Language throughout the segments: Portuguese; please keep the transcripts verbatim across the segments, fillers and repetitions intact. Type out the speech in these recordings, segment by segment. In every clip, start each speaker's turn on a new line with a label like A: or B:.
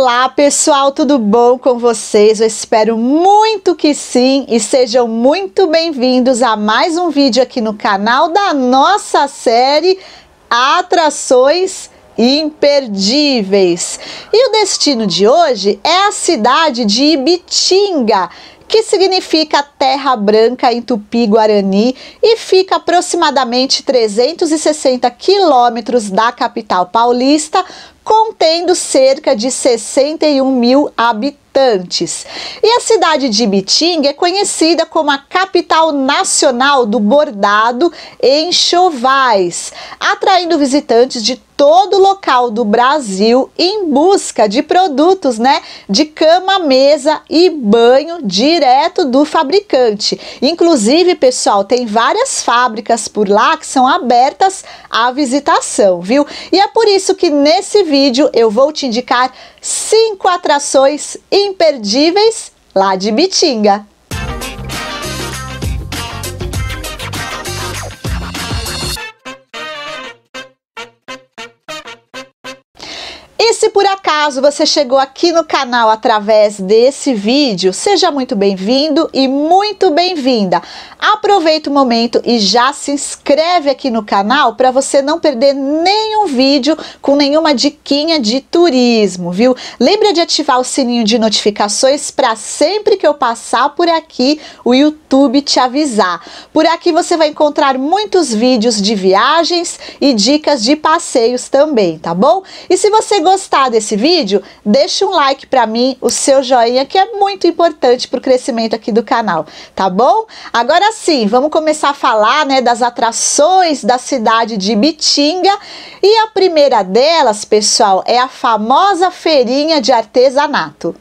A: Olá pessoal, tudo bom com vocês? Eu espero muito que sim e sejam muito bem-vindos a mais um vídeo aqui no canal da nossa série Atrações Imperdíveis. E o destino de hoje é a cidade de Ibitinga, que significa Terra Branca em Tupi-Guarani e fica aproximadamente trezentos e sessenta quilômetros da capital paulista, contendo cerca de sessenta e um mil habitantes. E a cidade de Ibitinga é conhecida como a capital nacional do bordado em enxovais, atraindo visitantes de todo local do Brasil em busca de produtos, né, de cama, mesa e banho direto do fabricante. Inclusive, pessoal, tem várias fábricas por lá que são abertas à visitação, viu? E é por isso que nesse vídeo eu vou te indicar cinco atrações imperdíveis lá de Ibitinga. E se por acaso você chegou aqui no canal através desse vídeo, seja muito bem-vindo e muito bem-vinda. Aproveita o momento e já se inscreve aqui no canal para você não perder nenhum vídeo com nenhuma diquinha de turismo, viu? Lembra de ativar o sininho de notificações para sempre que eu passar por aqui, o YouTube te avisar. Por aqui você vai encontrar muitos vídeos de viagens e dicas de passeios também, tá bom? E se você gostar desse vídeo, deixa um like para mim, o seu joinha, que é muito importante para o crescimento aqui do canal, tá bom? Agora sim, vamos começar a falar, né, das atrações da cidade de Ibitinga. E a primeira delas, pessoal, é a famosa feirinha de artesanato.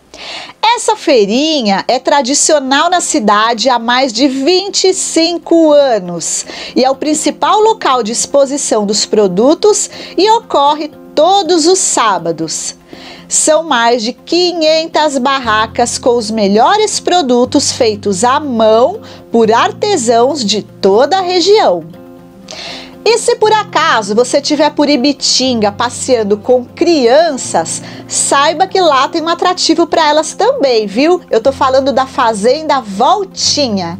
A: Essa feirinha é tradicional na cidade há mais de vinte e cinco anos e é o principal local de exposição dos produtos e ocorre todos os sábados. São mais de quinhentas barracas com os melhores produtos feitos à mão por artesãos de toda a região. E se por acaso você estiver por Ibitinga passeando com crianças, saiba que lá tem um atrativo para elas também, viu? Eu tô falando da Fazenda Voltinha.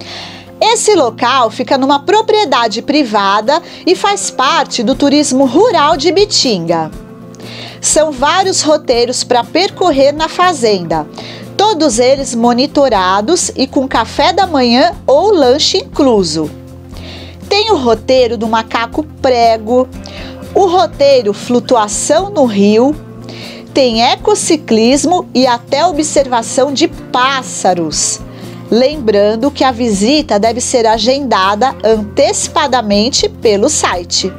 A: Esse local fica numa propriedade privada e faz parte do turismo rural de Ibitinga. São vários roteiros para percorrer na fazenda, todos eles monitorados e com café da manhã ou lanche incluso. Tem o roteiro do macaco prego, o roteiro flutuação no rio, tem ecociclismo e até observação de pássaros. Lembrando que a visita deve ser agendada antecipadamente pelo site.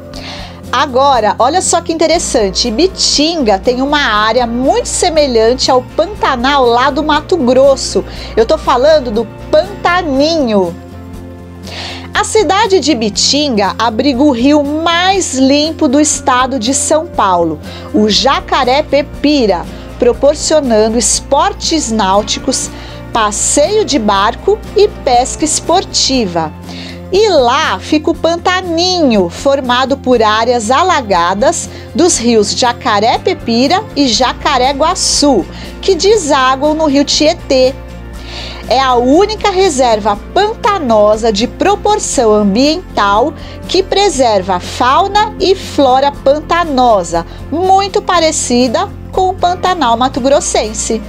A: Agora, olha só que interessante, Ibitinga tem uma área muito semelhante ao Pantanal lá do Mato Grosso. Eu tô falando do Pantaninho. A cidade de Ibitinga abriga o rio mais limpo do estado de São Paulo, o Jacaré-Pepira, proporcionando esportes náuticos, passeio de barco e pesca esportiva. E lá fica o Pantaninho, formado por áreas alagadas dos rios Jacaré-Pepira e Jacaré-Guaçu, que desaguam no rio Tietê. É a única reserva pantanosa de proporção ambiental que preserva a fauna e flora pantanosa, muito parecida com o Pantanal mato-grossense.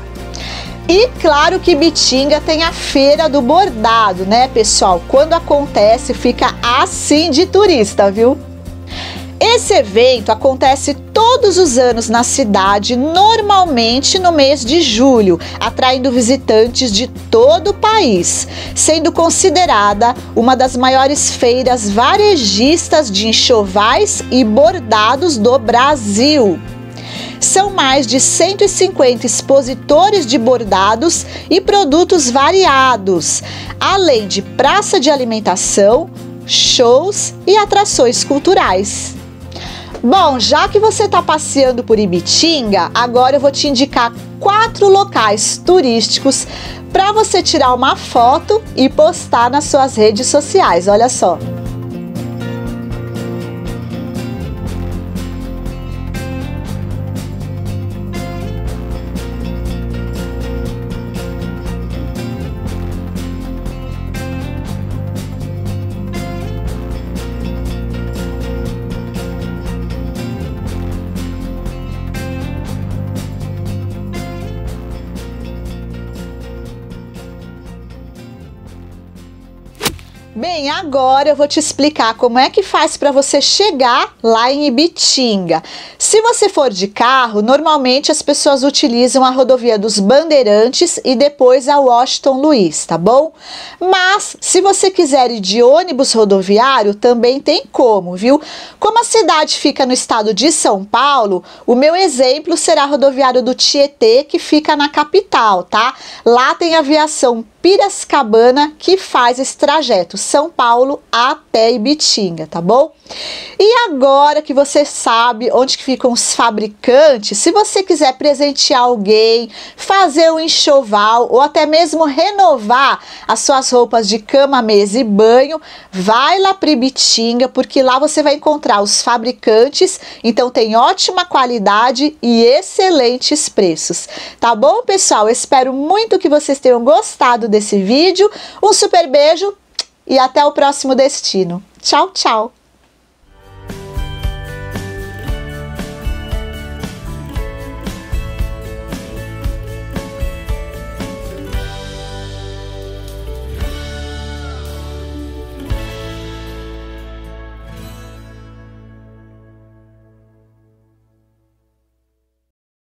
A: E claro que Ibitinga tem a Feira do Bordado, né, pessoal? Quando acontece, fica assim de turista, viu? Esse evento acontece todos os anos na cidade, normalmente no mês de julho, atraindo visitantes de todo o país, sendo considerada uma das maiores feiras varejistas de enxovais e bordados do Brasil. São mais de cento e cinquenta expositores de bordados e produtos variados, além de praça de alimentação, shows e atrações culturais. Bom, já que você está passeando por Ibitinga, agora eu vou te indicar quatro locais turísticos para você tirar uma foto e postar nas suas redes sociais. Olha só. Bem, agora eu vou te explicar como é que faz para você chegar lá em Ibitinga. Se você for de carro, normalmente as pessoas utilizam a rodovia dos Bandeirantes e depois a Washington Luiz, tá bom? Mas se você quiser ir de ônibus rodoviário, também tem como, viu? Como a cidade fica no estado de São Paulo, o meu exemplo será a rodoviária do Tietê, que fica na capital, tá? Lá tem a aviação Piracicabana, que faz esse trajeto, São Paulo até Ibitinga, tá bom? E agora que você sabe onde que ficam os fabricantes, se você quiser presentear alguém, fazer um enxoval ou até mesmo renovar as suas roupas de cama, mesa e banho, vai lá para Ibitinga, porque lá você vai encontrar os fabricantes, então tem ótima qualidade e excelentes preços, tá bom, pessoal? Eu espero muito que vocês tenham gostado desse vídeo. Um super beijo e até o próximo destino. Tchau, tchau!